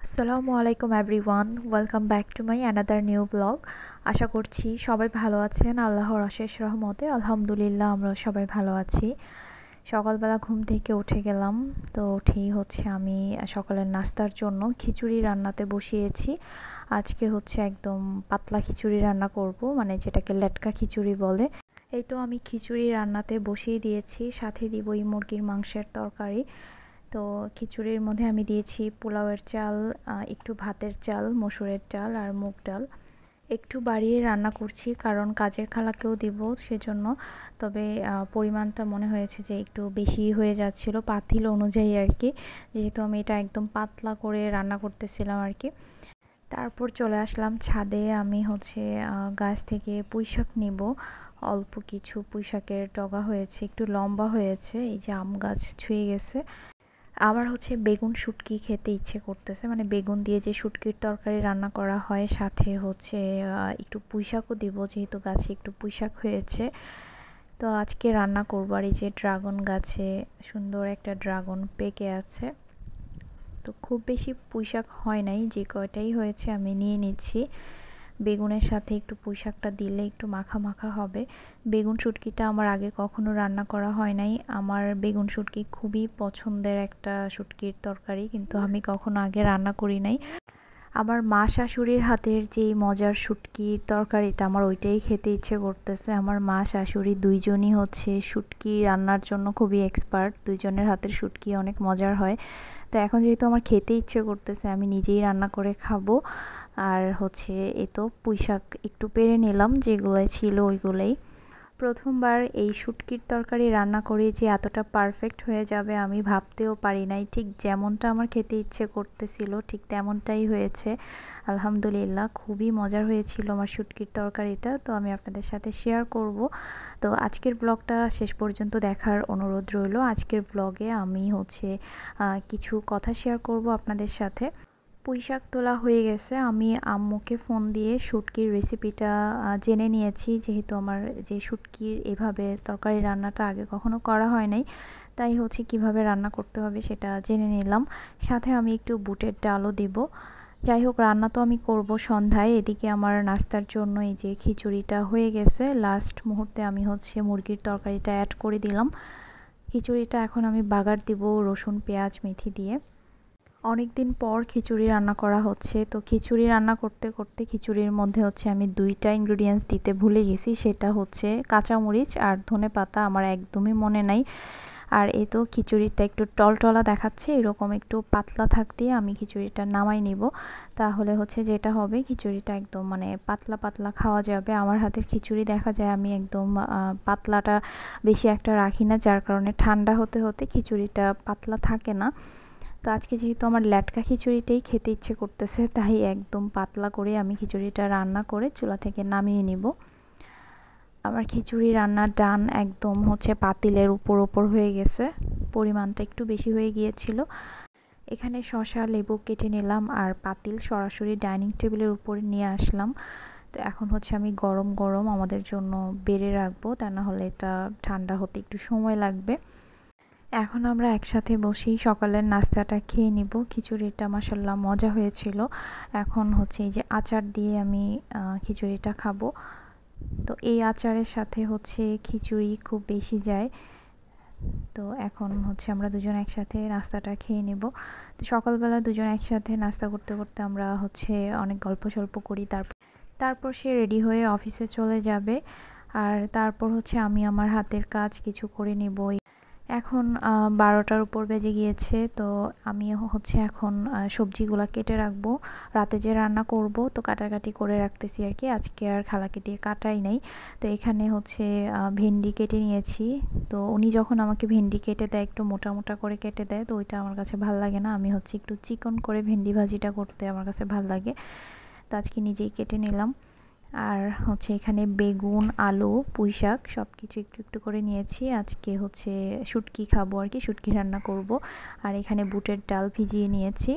আসসালামু আলাইকুম everyone, welcome back to my another new blog. আশা করছি সবাই ভালো আছেন। আল্লাহর অশেষ রহমতে আলহামদুলিল্লাহ আমরা সবাই ভালো আছি। সকালবেলা ঘুম থেকে উঠে গেলাম। তো উঠেই আমি সকালের নাস্তার জন্য খিচুড়ি রান্নাতে বসিয়েছি। আজকে একদম পাতলা খিচুড়ি রান্না করব, মানে যেটাকে লেটকা খিচুড়ি বলে। এই তো আমি খিচুড়ি রান্নাতে বসিয়ে দিয়েছি, সাথে দিব এই মুরগির মাংসের তরকারি। তো খিচুড়ির মধ্যে আমি দিয়েছি পোলাওয়ের চাল, একটু ভাতের চাল, মসুরের ডাল আর মুগ ডাল। একটু বাড়িয়ে রান্না করছি কারণ কাজের খালাকেও দিব সেজন্য। তবে পরিমাণটা মনে হয়েছে যে একটু বেশি হয়ে যাচ্ছিল পাতিল অনুযায়ী আর কি, যেহেতু আমি এটা একদম পাতলা করে রান্না করতেছিলাম আর কি। তারপর চলে আসলাম ছাদে। আমি গাছ থেকে পুঁইশাক নিব। অল্প কিছু পুঁইশাকের ডগা হয়েছে, একটু লম্বা হয়েছে, এই যে আম গাছ ছুঁয়ে গেছে। আমার বেগুন শুটকি খেতে ইচ্ছে করতেছে, মানে বেগুন দিয়ে যে শুটকির তরকারি রান্না করা হয়, সাথে একটু পুঁইশাকও দিব যেহেতু গাছে একটু পুঁইশাক হয়েছে। তো আজকে রান্না করবো। আর এই যে ড্রাগন গাছে সুন্দর একটা ড্রাগন পেকে আছে। তো খুব বেশি পুঁইশাক হয় নাই, যে কয়টাই হয়েছে আমি নিয়ে নিচ্ছি। বেগুনের সাথে একটু পুঁইশাকটা দিলে একটু মাখা মাখা হবে। বেগুন শুটকিটা আমার আগে কখনো রান্না করা হয় নাই। আমার বেগুন শুটকি খুবই পছন্দের একটা শুটকির তরকারি, কিন্তু আমি কখনো আগে রান্না করি নাই। আমার মা শাশুড়ির হাতের যেই মজার শুটকির তরকারিটা, আমার ওইটাই খেতে ইচ্ছে করতেছে। আমার মা শাশুড়ি দুইজনই শুটকি রান্নার জন্য খুবই এক্সপার্ট। দুইজনের হাতের শুটকি অনেক মজার হয়। তো এখন যেহেতু আমার খেতে ইচ্ছে করতেছে, আমি নিজেই রান্না করে খাবো। আর এই তো পুঁইশাক একটু পেড়ে নিলাম, যেগুলোই ছিল ওইগুলোই। প্রথমবার এই শুটকির তরকারি রান্না করে যে এতটা পারফেক্ট হয়ে যাবে আমি ভাবতেও পারি নাই। ঠিক যেমনটা আমার খেতে ইচ্ছে করতেছিল ঠিক তেমনটাই হয়েছে। আলহামদুলিল্লাহ, খুবই মজার হয়েছিল আমার শুটকির তরকারিটা। তো আমি আপনাদের সাথে শেয়ার করব। তো আজকের ব্লগটা শেষ পর্যন্ত দেখার অনুরোধ রইল। আজকের ব্লগে আমি কিছু কথা শেয়ার করব আপনাদের সাথে। পুঁইশাক তোলা হয়ে গেছে। আমি আম্মুকে ফোন দিয়ে শুটকির রেসিপিটা জেনে নিয়েছি, যেহেতু আমার যে শুটকির এভাবে তরকারি রান্নাটা আগে কখনো করা হয় নাই। তাই কিভাবে রান্না করতে হবে সেটা জেনে নিলাম। সাথে আমি একটু বুটের ডালও দিব। যাই হোক, রান্না তো আমি করব সন্ধ্যায়। এদিকে আমার নাস্তার জন্য এই যে খিচুড়িটা হয়ে গেছে। লাস্ট মুহূর্তে আমি মুরগির তরকারিটা অ্যাড করে দিলাম। খিচুড়িটা এখন আমি বাগার দিব রসুন, পেঁয়াজ, মেথি দিয়ে। অনেকদিন পর খিচুড়ি রান্না করা হচ্ছে। তো খিচুড়ি রান্না করতে করতে খিচুড়ির মধ্যে আমি দুইটা ইনগ্রিডিয়েন্টস দিতে ভুলে গেছি, সেটা কাঁচামরিচ আর ধনেপাতা। আমার একদমই মনে নাই। আর এই তো খিচুড়িটা একটু টলটলা দেখাচ্ছে, এরকম একটু পাতলা থাকতে আমি খিচুড়িটা নামাই নিব। তাহলে যেটা হবে, খিচুড়িটা একদম মানে পাতলা পাতলা খাওয়া যাবে। আমার হাতের খিচুড়ি দেখা যায় আমি একদম পাতলাটা বেশি একটা রাখি না, যার কারণে ঠান্ডা হতে হতে খিচুড়িটা পাতলা থাকে না। তো আজকে যেহেতু আমার ল্যাটকা খিচুড়িটাই খেতে ইচ্ছে করতেছে, তাই একদম পাতলা করে আমি খিচুড়িটা রান্না করে চুলা থেকে নামিয়ে নিব। আমার খিচুড়ি রান্না ডান, একদম পাতিলের উপর উপর হয়ে গেছে। পরিমাণটা একটু বেশি হয়ে গিয়েছিল। এখানে শসা, লেবু কেটে নিলাম আর পাতিল সরাসরি ডাইনিং টেবিলের উপর নিয়ে আসলাম। তো এখন আমি গরম গরম আমাদের জন্য বেড়ে রাখবো, তা না হলে এটা ঠান্ডা হতে একটু সময় লাগবে। এখন আমরা একসাথে বসেই সকালের নাস্তাটা খেয়ে নিব। খিচুড়িটা মাশাল্লাহ মজা হয়েছিল। এখন এই যে আচার দিয়ে আমি খিচুড়িটা খাবো। তো এই আচারের সাথে খিচুড়ি খুব বেশি যায়। তো এখন আমরা দুজন একসাথে নাস্তাটা খেয়ে নেব। তো সকালবেলা দুজন একসাথে নাস্তা করতে করতে আমরা অনেক গল্প সল্প করি। তারপর সে রেডি হয়ে অফিসে চলে যাবে। আর তারপর আমি আমার হাতের কাজ কিছু করে নেব। এখন 12টার উপর বেজে গিয়েছে। তো আমি এখন সবজিগুলা কেটে রাখবো। রাতে যে রান্না করব তো কাটাকাটি করে রাখতেছি আর কি। আজকে আর খালাকে দিয়ে কাটাই নাই। তো এখানে ভেন্ডি কেটে নিয়েছি। তো উনি যখন আমাকে ভেন্ডি কেটে দেয় একটু মোটা মোটা করে কেটে দেয়, তো ওইটা আমার কাছে ভাল লাগে না। আমি একটু চিকন করে ভেন্ডি ভাজিটা করতে আমার কাছে ভাল লাগে। তো আজকে নিজেই কেটে নিলাম। আর এখানে বেগুন, আলু, পুঁইশাক সবকিছু একটু একটু করে নিয়েছি। আজকে শুটকি খাবো আর কি, শুটকি রান্না করব। আর এখানে বুটের ডাল ভিজিয়ে নিয়েছি।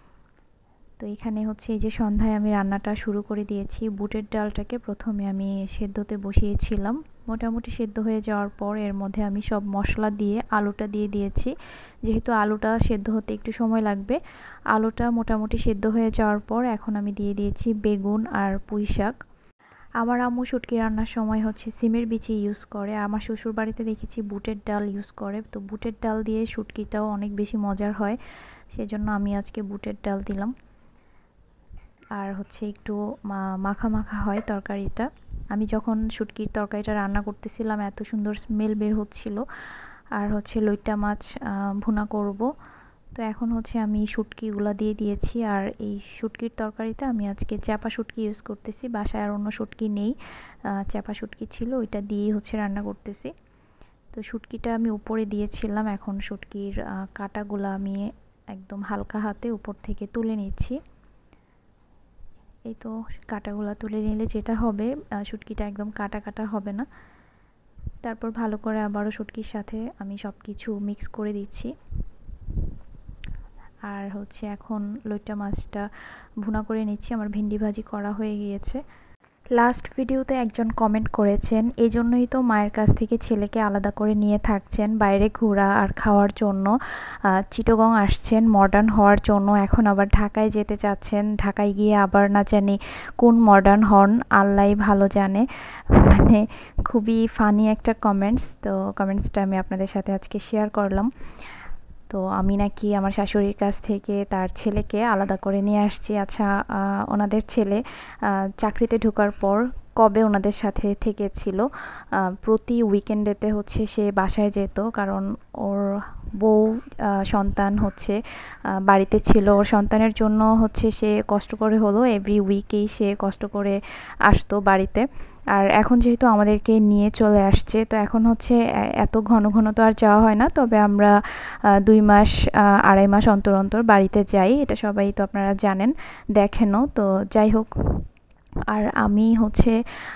তো এখানে এই যে সন্ধ্যায় আমি রান্নাটা শুরু করে দিয়েছি। বুটের ডালটাকে প্রথমে আমি সেদ্ধতে বসিয়েছিলাম। মোটামুটি সেদ্ধ হয়ে যাওয়ার পর এর মধ্যে আমি সব মশলা দিয়ে আলুটা দিয়ে দিয়েছি। যেহেতু আলুটা সেদ্ধ হতে একটু সময় লাগবে, আলুটা মোটামুটি সেদ্ধ হয়ে যাওয়ার পর এখন আমি দিয়ে দিয়েছি বেগুন আর পুঁই শাক। আমার আম্মু শুটকি রান্নার সময় হচ্ছে সিমের বিচি ইউজ করে, আর আমার শ্বশুর বাড়িতে দেখেছি বুটের ডাল ইউজ করে। তো বুটের ডাল দিয়ে শুটকিটাও অনেক বেশি মজার হয়, সেজন্য আমি আজকে বুটের ডাল দিলাম। আর হচ্ছে একটু মাখা মাখা হয় তরকারিটা। আমি যখন শুটকির তরকারিটা রান্না করতেছিলাম এত সুন্দর স্মেল বের হচ্ছিল। আর হচ্ছে লইট্টা মাছ ভুনা করব। তো এখন হচ্ছে আমি শুটকিগুলো দিয়ে দিয়েছি, আর এই শুটকির তরকারিতে আমি আজকে চ্যাপা শুটকি ইউজ করতেছি, বাসায় আর অন্য শুটকি নেই, চ্যাপা শুটকি ছিল, ওইটা দিয়েই হচ্ছে রান্না করতেছি। তো শুটকিটা আমি উপরে দিয়েছিলাম, এখন শুটকির কাঁটাগুলো আমি একদম হালকা হাতে উপর থেকে তুলে নিচ্ছি। এই তো কাঁটাগুলো তুলে নিলে যেটা হবে, শুটকিটা একদম কাটা কাটা হবে না। তারপর ভালো করে আবারও শুটকির সাথে আমি সব কিছু মিক্স করে দিচ্ছি। আর হচ্ছে এখন লইট্টা মাছটা ভুনা করে নিচ্ছি, আমার ভেন্ডি ভাজি করা হয়ে গিয়েছে। লাস্ট ভিডিওতে একজন কমেন্ট করেছেন, এই জন্যই তো মায়ের কাছ থেকে ছেলেকে আলাদা করে নিয়ে থাকছেন বাইরে ঘোরা আর খাওয়ার জন্য, চিটাগং আসছেন মডার্ন হওয়ার জন্য, এখন আবার ঢাকায় যেতে চাচ্ছেন, ঢাকায় গিয়ে আবার না জানি কোন মডার্ন হন, আল্লাহই ভালো জানে। মানে খুবই ফানি একটা কমেন্টস, তো কমেন্টসটা আমি আপনাদের সাথে আজকে শেয়ার করলাম। তো আমি নাকি আমার শাশুড়ির কাছ থেকে তার ছেলেকে আলাদা করে নিয়ে আসছি। আচ্ছা, ওনাদের ছেলে চাকরিতে ঢোকার পর কবে ওনাদের সাথে থেকেছিল, প্রতি উইকেন্ডেতে হচ্ছে সে বাসায় যেত, কারণ ওর বউ সন্তান হচ্ছে বাড়িতে ছিল, ওর সন্তানের জন্য হচ্ছে সে কষ্ট করে হলো এভরি উইকেই সে কষ্ট করে আসতো বাড়িতে। আর এখন যেহেতু আমাদেরকে নিয়ে চলে আসছে, তো এখন হচ্ছে এত ঘন ঘন তো আর যাওয়া হয় না, তবে আমরা 2 মাস 2.5 মাস অন্তর অন্তর বাড়িতে যাই, এটা সবাই তো আপনারা জানেন, দেখেনও তো। যাই হোক, আর আমি হচ্ছে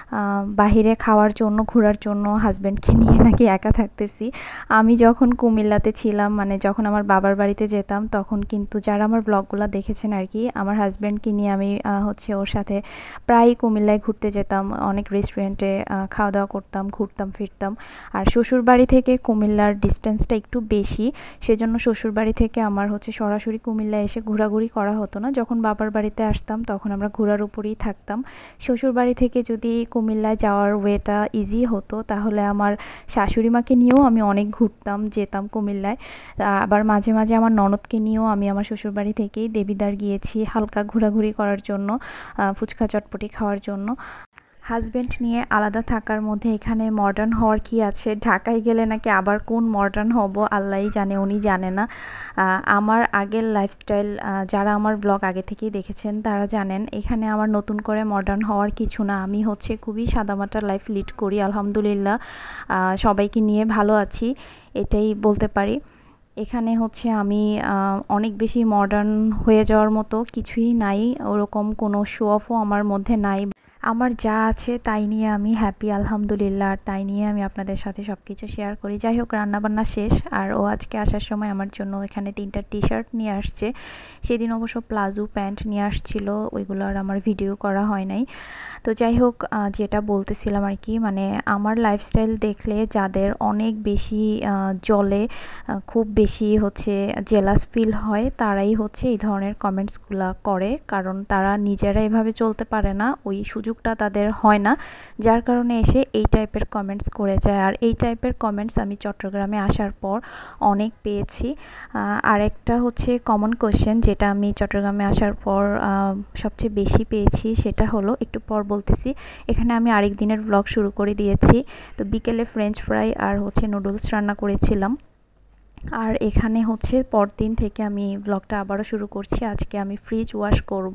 বাহিরে খাওয়ার জন্য ঘোরার জন্য হাজব্যান্ডকে নিয়ে নাকি একা থাকতেছি। আমি যখন কুমিল্লাতে ছিলাম, মানে যখন আমার বাবার বাড়িতে যেতাম, তখন কিন্তু যারা আমার ব্লগগুলো দেখেছেন আর কি, আমার হাজব্যান্ডকে নিয়ে আমি হচ্ছে ওর সাথে প্রায়ই কুমিল্লায় ঘুরতে যেতাম, অনেক রেস্টুরেন্টে খাওয়া দাওয়া করতাম, ঘুরতাম ফিরতাম। আর শ্বশুরবাড়ি থেকে কুমিল্লার ডিস্টেন্সটা একটু বেশি, সেজন্য শ্বশুরবাড়ি থেকে আমার হচ্ছে সরাসরি কুমিল্লায় এসে ঘোরাঘুরি করা হতো না। যখন বাবার বাড়িতে আসতাম তখন আমরা ঘোরার উপরেই থাকতাম। শ্বশুরবাড়ি থেকে যদি কুমিল্লায় যাওয়ার ওয়েটা ইজি হতো, তাহলে আমার শাশুড়ি মাকে নিয়েও আমি অনেক ঘুরতাম, যেতাম কুমিল্লায়। আবার মাঝে মাঝে আমার ননদকে নিয়েও আমি আমার শ্বশুরবাড়ি থেকেই দেবিদ্বার গিয়েছি হালকা ঘোরাঘুরি করার জন্য, ফুচকা চটপটি খাওয়ার জন্য। হাজব্যান্ড নিয়ে আলাদা থাকার মধ্যে এখানে মডার্ন হওয়ার কি আছে, ঢাকায় গেলে নাকি আবার কোন মডার্ন হব আল্লাহই জানে, উনি জানে না। আমার আগের লাইফস্টাইল যারা আমার ব্লগ আগে থেকেই দেখেছেন তারা জানেন, এখানে আমার নতুন করে মডার্ন হওয়ার কিছু না, আমি হচ্ছে খুবই সাদামাটা লাইফ লিড করি আলহামদুলিল্লাহ, সবাইকে নিয়ে ভালো আছি, এটাই বলতে পারি। এখানে হচ্ছে আমি অনেক বেশি মডার্ন হয়ে যাওয়ার মতো কিছুই নাই, ওরকম কোনো শো অফও আমার মধ্যে নাই। আমার যা আছে তাই নিয়ে আমি হ্যাপি আলহামদুলিল্লাহ, আর তাই নিয়ে আমি আপনাদের সাথে সব কিছু শেয়ার করি। যাই হোক, রান্নাবান্না শেষ, আর ও আজকে আসার সময় আমার জন্য এখানে 3টা টি-শার্ট নিয়ে আসছে। সেদিন অবশ্য প্লাজো প্যান্ট নিয়ে আসছিল, ওইগুলো আর আমার ভিডিও করা হয় নাই। তো যাই হোক, যেটা বলতেছিলাম আর কি, মানে আমার লাইফস্টাইল দেখলে যাদের অনেক বেশি জ্বলে, খুব বেশি হচ্ছে জেলাস ফিল হয়, তারাই হচ্ছে এই ধরনের কমেন্টসগুলো করে, কারণ তারা নিজেরা এভাবে চলতে পারে না, ওই সুযোগটা তাদের হয় না, যার কারণে এসে এই টাইপের কমেন্টস করে যায়। আর এই টাইপের কমেন্টস আমি চট্টগ্রামে আসার পর অনেক পেয়েছি। আর একটা হচ্ছে কমন কোশ্চেন যেটা আমি চট্টগ্রামে আসার পর সবচেয়ে বেশি পেয়েছি, সেটা হলো, একটু পর বলতেছি, এখানে আমি আরেক দিনের ব্লগ শুরু করে দিয়েছি। তো বিকেলে ফ্রেঞ্চ ফ্রাই আর হচ্ছে নুডলস রান্না করেছিলাম, আর এখানে হচ্ছে পরদিন থেকে আমি ব্লগটা আবারও শুরু করছি। আজকে আমি ফ্রিজ ওয়াশ করব,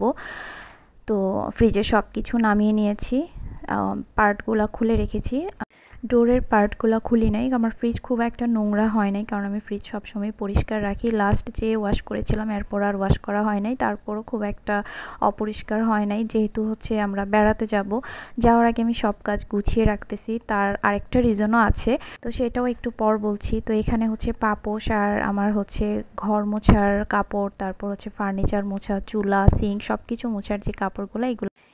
তো ফ্রিজে সব কিছু নামিয়ে নিয়েছি, পার্টগুলো খুলে রেখেছি, ডোরের পার্টগুলো খুলি নাই, আমার ফ্রিজ খুব একটা নোংরা হয় নাই, কারণ আমি ফ্রিজ সবসময় পরিষ্কার রাখি। লাস্ট যে ওয়াশ করেছিলাম এরপর আর ওয়াশ করা হয় নাই, তারপরও খুব একটা অপরিষ্কার হয় নাই, যেহেতু হচ্ছে আমরা বেড়াতে যাব, যাওয়ার আগে আমি সব কাজ গুছিয়ে রাখতেছি। তার আরেকটা রিজনও আছে, তো সেটাও একটু পর বলছি। তো এখানে হচ্ছে পাপোশ আর আমার হচ্ছে ঘর মোছার কাপড়, তারপর হচ্ছে ফার্নিচার মোছা, চুলা সিঙ্ক সব কিছু মোছার যে কাপড়গুলো,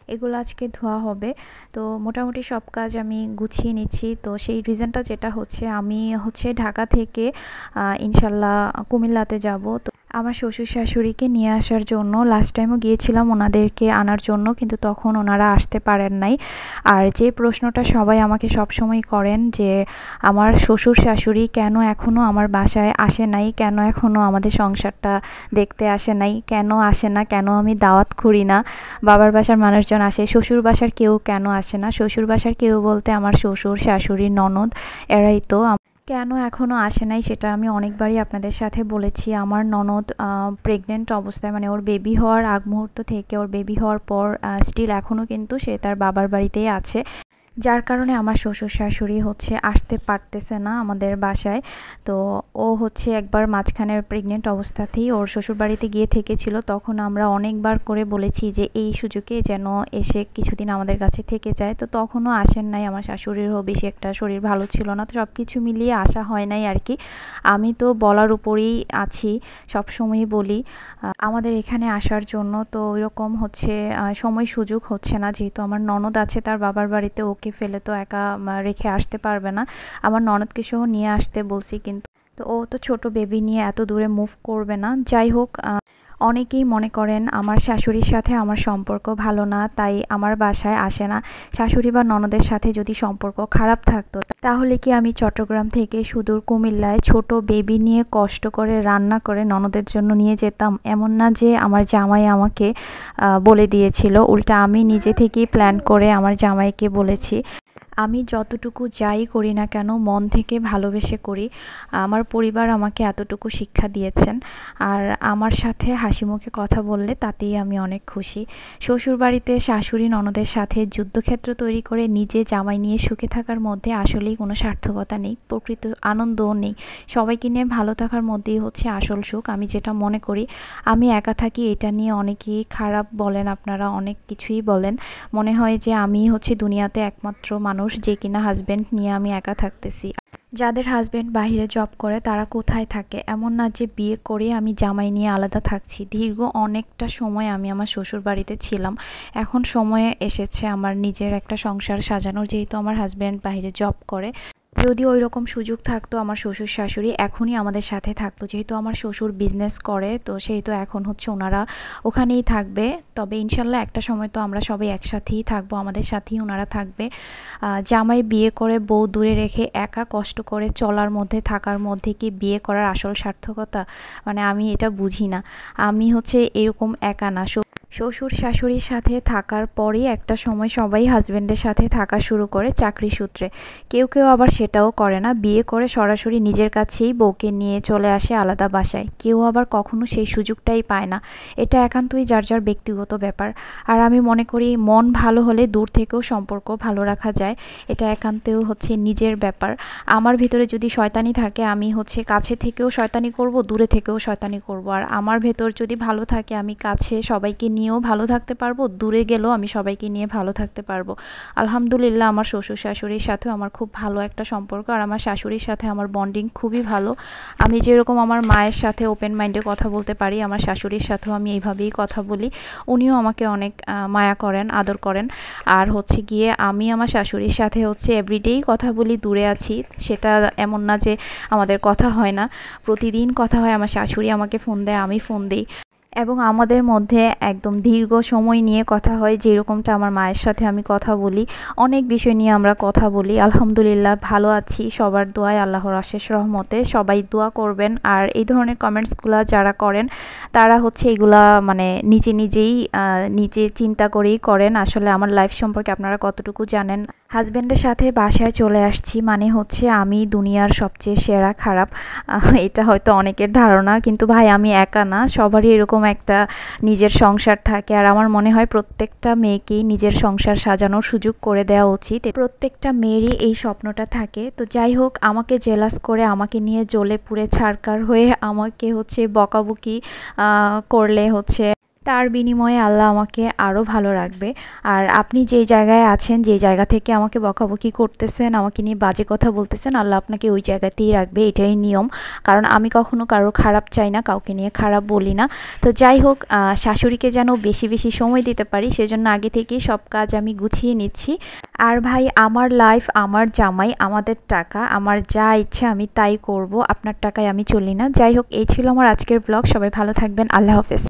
এগুলো আজকে ধোয়া হবে। তো মোটামুটি সব কাজ আমি গুছিয়ে নিচ্ছি। তো সেই রিজনটা যেটা হচ্ছে, আমি হচ্ছে ঢাকা থেকে ইনশাল্লাহ কুমিল্লাতে যাব। তো আমার শ্বশুর শাশুড়িকে নিয়ে আসার জন্য লাস্ট টাইমও গিয়েছিলাম ওনাদেরকে আনার জন্য, কিন্তু তখন ওনারা আসতে পারেন নাই। আর যে প্রশ্নটা সবাই আমাকে সবসময় করেন যে আমার শ্বশুর শাশুড়ি কেন এখনও আমার বাসায় আসে নাই, কেন এখনও আমাদের সংসারটা দেখতে আসে নাই, কেন আসে না, কেন আমি দাওয়াত করি না। বাবার বাসার মানুষজন আসে, শ্বশুর বাসার কেউ কেন আসে না? শ্বশুর বাসার কেউ বলতে আমার শ্বশুর শাশুড়ি ননদ, এরাই তো। কেন এখনও আসে নাই সেটা আমি অনেকবারই আপনাদের সাথে বলেছি। আমার ননদ প্রেগনেন্ট অবস্থায়, মানে ওর বেবি হওয়ার আগ মুহূর্ত থেকে ওর বেবি হওয়ার পর স্টিল এখনও কিন্তু সে তার বাবার বাড়িতেই আছে, যার কারণে আমার শ্বশুর শাশুড়ি হচ্ছে আসতে পারতেছে না আমাদের বাসায়। তো ও হচ্ছে একবার মাঝখানে প্রেগনেন্ট অবস্থাতেই ওর শ্বশুরবাড়িতে গিয়ে থেকেছিল। তখন আমরা অনেকবার করে বলেছি যে এই সুযোগে যেন এসে কিছুদিন আমাদের কাছে থেকে যায়। তো তখনও আসেন নাই। আমার শাশুড়িরও বেশি একটা শরীর ভালো ছিল না, তো সব কিছু মিলিয়ে আসা হয় নাই আর কি। আমি তো বলার উপরেই আছি, সবসময়ই বলি আমাদের এখানে আসার জন্য। তো ওইরকম হচ্ছে সময় সুযোগ হচ্ছে না, যেহেতু আমার ননদ আছে তার বাবার বাড়িতে, ওকে ফেলে তো একা রেখে আসতে পারবে না। আমার ননদকে সহ নিয়ে আসতে বলছি, কিন্তু তো ও তো ছোট বেবি নিয়ে এত দূরে মুভ করবে না। যাই হোক, অনেকেই মনে করেন আমার শাশুড়ির সাথে আমার সম্পর্ক ভালো না, তাই আমার বাসায় আসে না। শাশুড়ি বা ননদের সাথে যদি সম্পর্ক খারাপ থাকতো, তাহলে কি আমি চট্টগ্রাম থেকে সুদূর কুমিল্লায় ছোট বেবি নিয়ে কষ্ট করে রান্না করে ননদের জন্য নিয়ে যেতাম? এমন না যে আমার জামাই আমাকে বলে দিয়েছিল, উল্টা আমি নিজে থেকেই প্ল্যান করে আমার জামাইকে বলেছি। আমি যতটুকু যাই করি না কেন মন থেকে ভালোবেসে করি। আমার পরিবার আমাকে এতটুকু শিক্ষা দিয়েছেন। আর আমার সাথে হাসিমুখে কথা বললে তাতেই আমি অনেক খুশি। শ্বশুরবাড়িতে শাশুড়ি ননদের সাথে যুদ্ধক্ষেত্র তৈরি করে নিজে জামাই নিয়ে সুখে থাকার মধ্যে আসলেই কোনো সার্থকতা নেই, প্রকৃত আনন্দও নেই। সবাইকে নিয়ে ভালো থাকার মধ্যেই হচ্ছে আসল সুখ, আমি যেটা মনে করি। আমি একা থাকি এটা নিয়ে অনেকেই খারাপ বলেন, আপনারা অনেক কিছুই বলেন। মনে হয় যে আমি হচ্ছে দুনিয়াতে একমাত্র মানুষ যে কিনা হাজবেন্ড নিয়ে আমি একা থাকতেছি। যাদের হাজবেন্ড বাইরে জব করে তারা কোথায় থাকে? এমন না যে বিয়ে করে আমি জামাই নিয়ে আলাদা থাকছি। দীর্ঘ অনেকটা সময় আমি আমার শ্বশুর বাড়িতে ছিলাম। এখন সময়ে এসেছে আমার নিজের একটা সংসার সাজানোর, যেহেতু আমার হাজবেন্ড বাইরে জব করে। যদি ওই রকম সুযোগ থাকতো আমার শ্বশুর শাশুড়ি এখনই আমাদের সাথে থাকতো। যেহেতু আমার শ্বশুর বিজনেস করে, তো সেহেতু এখন হচ্ছে ওনারা ওখানেই থাকবে। তবে ইনশাল্লাহ একটা সময় তো আমরা সবাই একসাথেই থাকবো, আমাদের সাথেই ওনারা থাকবে। জামাই বিয়ে করে বউ দূরে রেখে একা কষ্ট করে চলার মধ্যে থাকার মধ্যে কি বিয়ে করার আসল সার্থকতা? মানে আমি এটা বুঝি না। আমি হচ্ছে এরকম একা না, শ্বশুর শাশুড়ির সাথে থাকার পরেই একটা সময় সবাই হাজবেন্ডের সাথে থাকা শুরু করে চাকরি সূত্রে। কেউ কেউ আবার সেটাও করে না, বিয়ে করে সরাসরি নিজের কাছেই বউকে নিয়ে চলে আসে আলাদা বাসায়। কেউ আবার কখনো সেই সুযোগটাই পায় না। এটা একান্তই যার যার ব্যক্তিগত ব্যাপার। আর আমি মনে করি মন ভালো হলে দূর থেকেও সম্পর্ক ভালো রাখা যায়। এটা একান্তেও হচ্ছে নিজের ব্যাপার। আমার ভিতরে যদি শয়তানি থাকে, আমি হচ্ছে কাছে থেকেও শয়তানি করব, দূরে থেকেও শয়তানি করব। আর আমার ভেতর যদি ভালো থাকে, আমি কাছে সবাইকে নিয়েও ভালো থাকতে পারবো, দূরে গেলেও আমি সবাইকে নিয়ে ভালো থাকতে পারবো। আলহামদুলিল্লাহ আমার শ্বশুর শাশুড়ির সাথেও আমার খুব ভালো একটা সম্পর্ক, আর আমার শাশুড়ির সাথে আমার বন্ডিং খুবই ভালো। আমি যেরকম আমার মায়ের সাথে ওপেন মাইন্ডে কথা বলতে পারি, আমার শাশুড়ির সাথেও আমি এইভাবেই কথা বলি। উনিও আমাকে অনেক মায়া করেন, আদর করেন। আর হচ্ছে গিয়ে আমি আমার শাশুড়ির সাথে হচ্ছে এভরিডেই কথা বলি, দূরে আছি সেটা এমন না যে আমাদের কথা হয় না, প্রতিদিন কথা হয়। আমার শাশুড়ি আমাকে ফোন দেয়, আমি ফোন দিই, এবং আমাদের মধ্যে একদম দীর্ঘ সময় নিয়ে কথা হয়, যেরকমটা আমার মায়ের সাথে আমি কথা বলি। অনেক বিষয় নিয়ে আমরা কথা বলি। আলহামদুলিল্লাহ ভালো আছি, সবার দোয়ায়, আল্লাহর অশেষ রহমতে। সবাই দোয়া করবেন। আর এই ধরনের কমেন্টসগুলো যারা করেন তারা হচ্ছে এগুলা মানে নিজেই নিজে চিন্তা করেই করেন। আসলে আমার লাইফ সম্পর্কে আপনারা কতটুকু জানেন? হাজব্যান্ডের সাথে বাসায় চলে আসছি মানে হচ্ছে আমি দুনিয়ার সবচেয়ে সেরা খারাপ, এটা হয়তো অনেকের ধারণা, কিন্তু ভাই আমি একা না, সবারই এরকম একটা নিজের সংসার থাকে। আর আমার মনে হয় প্রত্যেকটা মেয়েকেই নিজের সংসার সাজানোর সুযোগ করে দেওয়া উচিত। প্রত্যেকটা মেয়েরই এই স্বপ্নটা থাকে। তো যাই হোক, আমাকে জেলাস করে আমাকে নিয়ে জ্বলে পুড়ে ছারখার হয়ে আমাকে হচ্ছে বকাবকি করলে হচ্ছে তার বিনিময়ে আল্লাহ আমাকে আরও ভালো রাখবে। আর আপনি যেই জায়গায় আছেন, যেই জায়গা থেকে আমাকে বকাবকি করতেছেন, আমাকে নিয়ে বাজে কথা বলতেছেন, আল্লাহ আপনাকে ওই জায়গাতেই রাখবে, এটাই নিয়ম। কারণ আমি কখনো কারো খারাপ চাই না, কাউকে নিয়ে খারাপ বলি না। তো যাই হোক, শাশুড়িকে যেন বেশি বেশি সময় দিতে পারি সেজন্য আগে থেকেই সব কাজ আমি গুছিয়ে নিচ্ছি। আর ভাই, আমার লাইফ, আমার জামাই, আমাদের টাকা, আমার যা ইচ্ছে আমি তাই করব, আপনার টাকায় আমি চলি না। যাই হোক, এই ছিল আমার আজকের ব্লগ। সবাই ভালো থাকবেন, আল্লাহ হাফেজ।